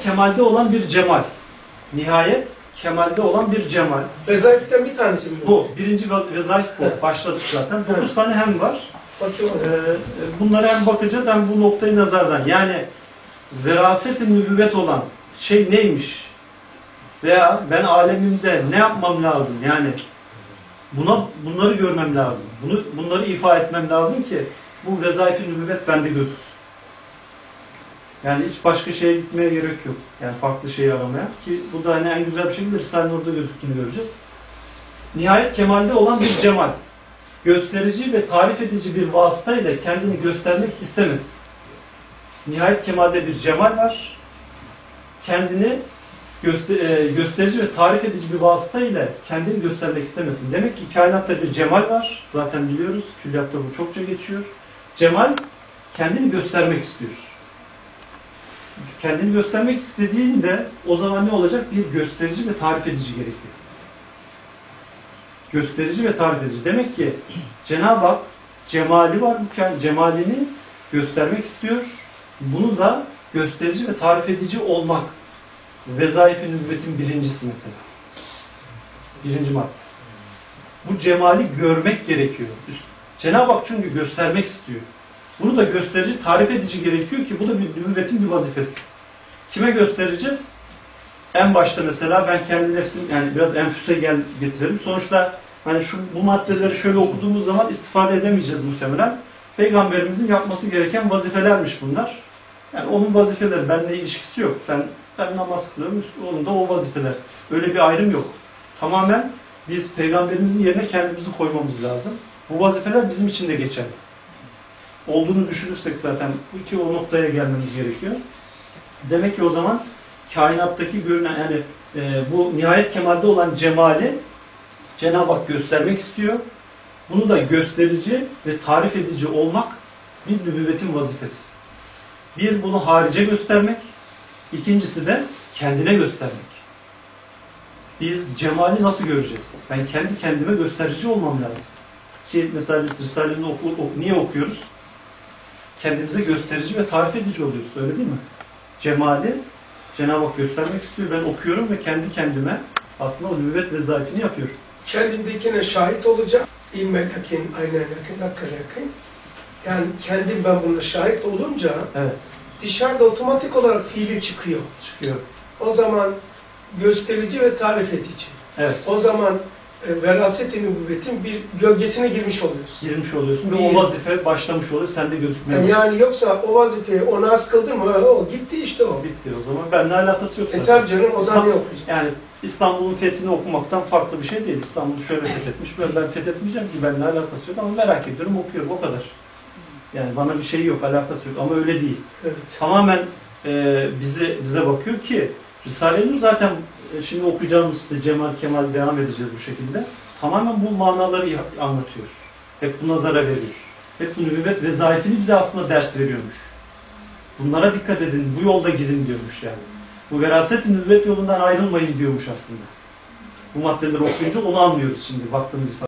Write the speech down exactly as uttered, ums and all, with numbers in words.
kemalde olan bir cemal. Nihayet kemalde olan bir cemal. Vezaiften bir tanesi mi bu? Bu. Birinci vezaif bu. Evet. Başladık zaten. Dokuz Evet. tane hem var. Bakıyorum. Ee, bunlara hem bakacağız hem bu noktayı nazardan. Yani veraset-i nübüvvet olan şey neymiş? Veya ben alemimde ne yapmam lazım? Yani buna bunları görmem lazım. Bunu bunları ifa etmem lazım ki bu vezaif-i nübüvvet bende gözüksün. Yani hiç başka şeye gitmeye gerek yok. Yani farklı şeyi aramaya. Ki bu da hani en güzel bir şekilde Risale-i Nur'da gözüktüğünü göreceğiz. Nihayet kemalde olan bir cemal. Gösterici ve tarif edici bir vasıtayla kendini göstermek istemez. Nihayet kemalde bir cemal var. Kendini göster gösterici ve tarif edici bir vasıtayla kendini göstermek istemesin. Demek ki kainatta bir cemal var. Zaten biliyoruz. Külliyatta bu çokça geçiyor. Cemal kendini göstermek istiyor. Kendini göstermek istediğinde o zaman ne olacak? Bir gösterici ve tarif edici gerekiyor. Gösterici ve tarif edici. Demek ki Cenab-ı Hak cemali var. Bu cemalini göstermek istiyor. Bunu da gösterici ve tarif edici olmak. Vezaif-i nübüvvetin birincisi mesela. Birinci madde. Bu cemali görmek gerekiyor. Cenab-ı Hak çünkü göstermek istiyor. Bunu da gösterici, tarif edici gerekiyor ki bu da bir nübüvvetin bir vazifesi. Kime göstereceğiz? En başta mesela ben kendi nefsim, yani biraz enfüse gel getirelim. Sonuçta hani şu bu maddeleri şöyle okuduğumuz zaman istifade edemeyeceğiz muhtemelen. Peygamberimizin yapması gereken vazifelermiş bunlar. Yani onun vazifeleri, benimle ilişkisi yok. Ben, ben namaz kılıyorum, onun da o vazifeler. Öyle bir ayrım yok. Tamamen biz Peygamberimizin yerine kendimizi koymamız lazım. Bu vazifeler bizim için de geçerli. Olduğunu düşünürsek zaten bu iki o noktaya gelmemiz gerekiyor. Demek ki o zaman kainattaki görünen, yani e, bu nihayet kemalde olan cemali Cenab-ı Hak göstermek istiyor. Bunu da gösterici ve tarif edici olmak bir nübüvvetin vazifesi. Bir, bunu harice göstermek. İkincisi de kendine göstermek. Biz cemali nasıl göreceğiz? Ben kendi kendime gösterici olmam lazım. Ki mesela biz Risale'ni oku, oku, niye okuyoruz? Kendimize gösterici ve tarif edici oluyoruz. Öyle değil mi? Cemali Cenab-ı Hak göstermek istiyor. Ben okuyorum ve kendi kendime aslında o nübüvvet ve zayıfını yapıyorum. Kendimdekine şahit olacağım. İlme lakin, aynen lakin, hakka lakin. Yani kendim ben buna şahit olunca evet. Dışarıda otomatik olarak fiili çıkıyor. Çıkıyor. O zaman gösterici ve tarif edici. Evet. O zaman e, veraset-i nübüvvetin bir gölgesine girmiş oluyorsun. Girmiş oluyorsun ve o vazife başlamış oluyor. Sen de gözükmüyor. Yani, yani yoksa o vazifeyi ona az kıldı mı o gitti işte o. Bitti o zaman. Benimle alakası yok zaten. E tabi canım o zaman ne okuyacağız? Yani İstanbul'un fethini okumaktan farklı bir şey değil. İstanbul'u şöyle fethetmiş. Ben, ben fethetmeyeceğim ki benimle alakası yok ama merak ediyorum, okuyorum o kadar. Yani bana bir şey yok, alakası yok ama öyle değil. Evet. Tamamen e, bize bize bakıyor ki Risale-i Nur zaten e, şimdi okuyacağımız Cemal Kemal devam edeceğiz bu şekilde. Tamamen bu manaları anlatıyor. Hep bu nazara veriyor. Hep bu nübüvvet vezaifini bize aslında ders veriyormuş. Bunlara dikkat edin, bu yolda gidin diyormuş yani. Bu veraset-i nübüvvet yolundan ayrılmayın diyormuş aslında. Bu maddeleri okuyunca onu anlıyoruz şimdi baktığımız ifade.